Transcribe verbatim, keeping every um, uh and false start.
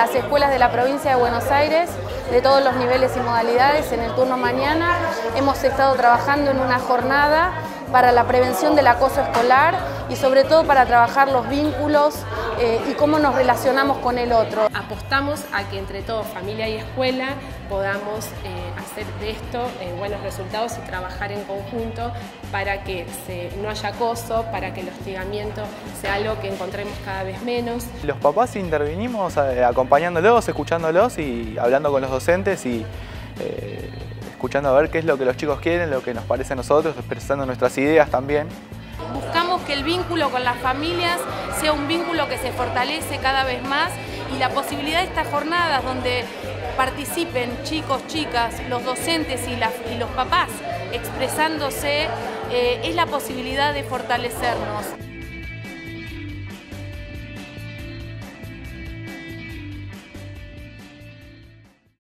las escuelas de la provincia de Buenos Aires, de todos los niveles y modalidades. En el turno mañana hemos estado trabajando en una jornada para la prevención del acoso escolar y sobre todo para trabajar los vínculos eh, y cómo nos relacionamos con el otro. Apostamos a que entre todos, familia y escuela, podamos eh, hacer de esto eh, buenos resultados y trabajar en conjunto para que se, no haya acoso, para que el hostigamiento sea algo que encontremos cada vez menos. Los papás intervinimos eh, acompañándolos, escuchándolos y hablando con los docentes y eh, escuchando a ver qué es lo que los chicos quieren, lo que nos parece a nosotros, expresando nuestras ideas también. Buscamos que el vínculo con las familias sea un vínculo que se fortalece cada vez más y la posibilidad de estas jornadas donde participen chicos, chicas, los docentes y, la, y los papás expresándose eh, es la posibilidad de fortalecernos.